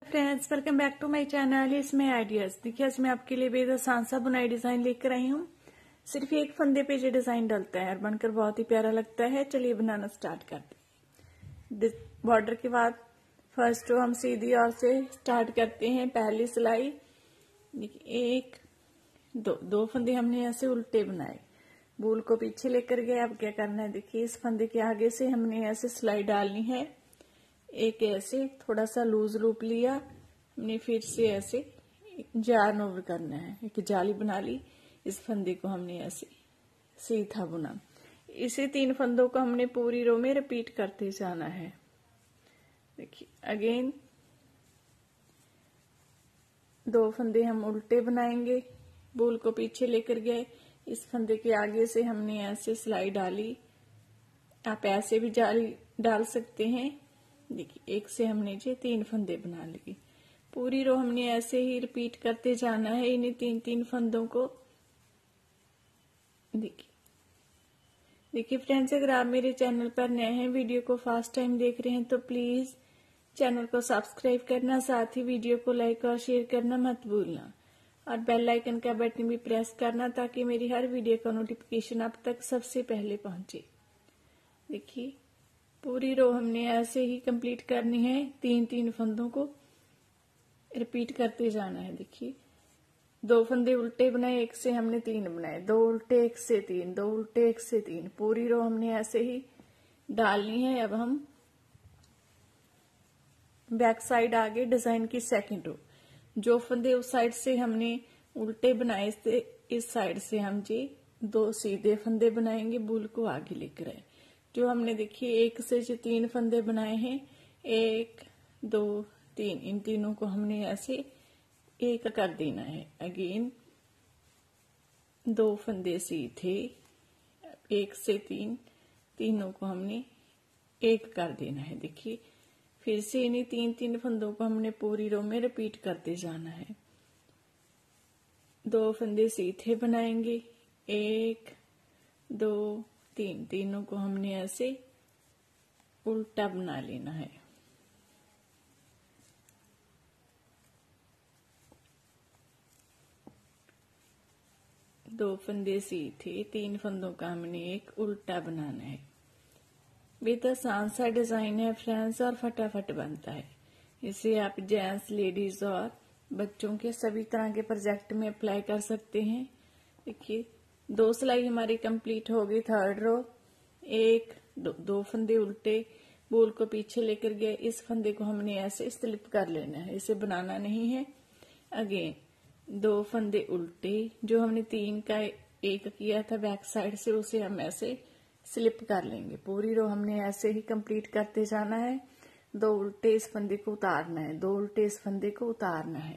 Friends, welcome back to my channel. इसमें ideas देखिए, आज मैं आपके लिए बेहद आसान सा बुनाई डिजाइन लेकर आई हूँ। सिर्फ एक फंदे पे ये डिजाइन डलता है और बनकर बहुत ही प्यारा लगता है। चलिए बनाना स्टार्ट करते हैं। बॉर्डर के बाद फर्स्ट रो हम सीधी ओर से स्टार्ट करते हैं। पहली सिलाई देखिए, एक दो फंदे हमने ऐसे उल्टे बनाए, बूल को पीछे लेकर गए। अब क्या करना है, देखिए इस फंदे के आगे से हमने ऐसे सिलाई डालनी है। एक ऐसे थोड़ा सा लूज लूप लिया हमने, फिर से ऐसे जार्न ओवर करना है। एक जाली बना ली, इस फंदे को हमने ऐसे सीधा बुना। इसे 3 फंदों को हमने पूरी रो में रिपीट करते जाना है। देखिए अगेन 2 फंदे हम उल्टे बनाएंगे, बूल को पीछे लेकर गए। इस फंदे के आगे से हमने ऐसे सिलाई डाली। आप ऐसे भी जाली डाल सकते हैं। देखिए एक से हमने जो 3 फंदे बना लिए। पूरी रो हमने ऐसे ही रिपीट करते जाना है इन्हीं 3 फंदों को। देखिए फ्रेंड्स, अगर आप मेरे चैनल पर नए हैं, वीडियो को फर्स्ट टाइम देख रहे हैं, तो प्लीज चैनल को सब्सक्राइब करना, साथ ही वीडियो को लाइक और शेयर करना मत भूलना, और बेल आइकन का बटन भी प्रेस करना ताकि मेरी हर वीडियो का नोटिफिकेशन आप तक सबसे पहले पहुंचे। देखिए पूरी रो हमने ऐसे ही कंप्लीट करनी है, 3 फंदों को रिपीट करते जाना है। देखिए 2 फंदे उल्टे बनाए, एक से हमने 3 बनाए, 2 उल्टे एक से 3, 2 उल्टे एक से 3। पूरी रो हमने ऐसे ही डालनी है। अब हम बैक साइड आगे डिजाइन की सेकंड रो, जो फंदे उस साइड से हमने उल्टे बनाए थे, इस साइड से हम जी 2 सीधे फंदे बनाएंगे, बूल को आगे लेकर आए। जो हमने देखिए 1 से जो 3 फंदे बनाए हैं, 1 2 3, इन तीनों को हमने ऐसे एक कर देना है। अगेन 2 फंदे सीधे, 1 से 3, तीनों को हमने एक कर देना है। देखिए फिर से इन्हीं 3 फंदों को हमने पूरी रो में रिपीट करते जाना है। 2 फंदे सीधे बनाएंगे, 1 2 3, तीनों को हमने ऐसे उल्टा बना लेना है। दो फंदे सीधे, 3 फंदों का हमने एक उल्टा बनाना है। बेहद आसान सा डिजाइन है फ्रेंड्स, और फटाफट बनता है। इसे आप जेंट्स, लेडीज और बच्चों के सभी तरह के प्रोजेक्ट में अप्लाई कर सकते हैं। देखिए 2 सिलाई हमारी कंप्लीट हो गई। थर्ड रो, 1 2 फंदे उल्टे, बूल को पीछे लेकर गए। इस फंदे को हमने ऐसे स्लिप कर लेना है, इसे बनाना नहीं है। अगेन 2 फंदे उल्टे, जो हमने 3 का 1 किया था बैक साइड से, उसे हम ऐसे स्लिप कर लेंगे। पूरी रो हमने ऐसे ही कंप्लीट करते जाना है। 2 उल्टे इस फंदे को उतारना है, 2 उल्टे इस फंदे को उतारना है।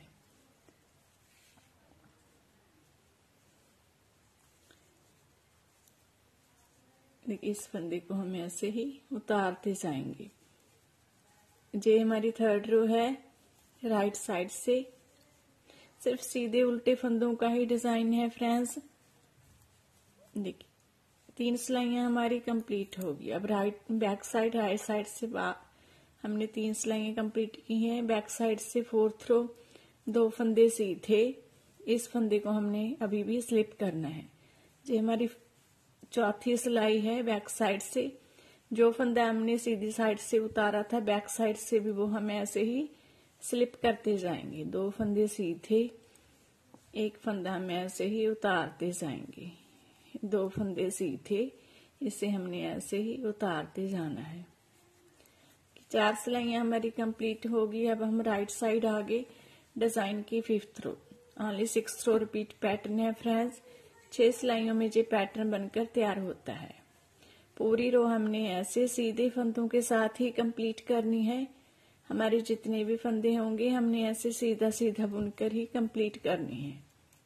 देखिए इस फंदे को हम ऐसे ही उतारते जाएंगे। ये हमारी थर्ड रो है। राइट साइड से सिर्फ सीधे उल्टे फंदों का ही डिजाइन है फ्रेंड्स। देखिए 3 सिलाइयां हमारी कंप्लीट होगी। अब बैक साइड, राइट साइड से हमने 3 सिलाइयां कंप्लीट की हैं। बैक साइड से 4th रो, 2 फंदे सीधे, इस फंदे को हमने अभी भी स्लिप करना है। ये हमारी 4थी सिलाई है। बैक साइड से जो फंदा हमने सीधी साइड से उतारा था, बैक साइड से भी वो हम ऐसे ही स्लिप करते जाएंगे। 2 फंदे सीधे, 1 फंदा हम ऐसे ही उतारते जाएंगे। 2 फंदे सीधे, इसे हमने ऐसे ही उतारते जाना है। 4 सिलाइयां हमारी कंप्लीट होगी। अब हम राइट साइड आगे डिजाइन की 5th row, only 6th row repeat pattern है फ्रेंड्स। 6 सिलाइयों में ये पैटर्न बनकर तैयार होता है। पूरी रो हमने ऐसे सीधे फंदों के साथ ही कंप्लीट करनी है। हमारे जितने भी फंदे होंगे हमने ऐसे सीधा सीधा बुनकर ही कंप्लीट करनी है।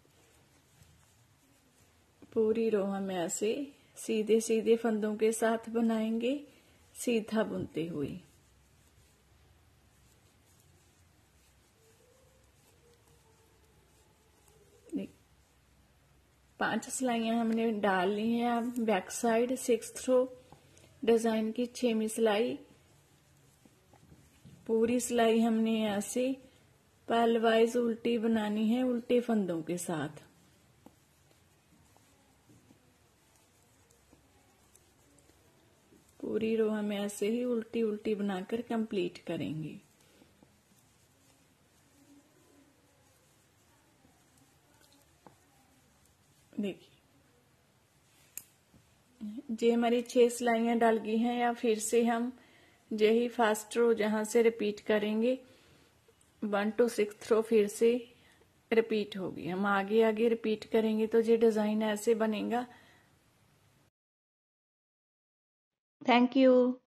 पूरी रो हम ऐसे सीधे सीधे फंदों के साथ बनाएंगे, सीधा बुनते हुए। पांच सिलाइयां हमने डालनी है। अब बैक साइड 6th रो, डिजाइन की 6वीं सिलाई। पूरी सिलाई हमने ऐसे पैलवाइज उल्टी बनानी है उल्टे फंदों के साथ। पूरी रो हम ऐसे ही उल्टी उल्टी बनाकर कंप्लीट करेंगे। देखिए जे हमारी 6 सिलाइयां डाल गई हैं, या फिर से हम यही फर्स्ट रो जहां से रिपीट करेंगे 1 to 6 रो फिर से रिपीट होगी। हम आगे आगे रिपीट करेंगे तो ये डिजाइन ऐसे बनेगा। Thank you.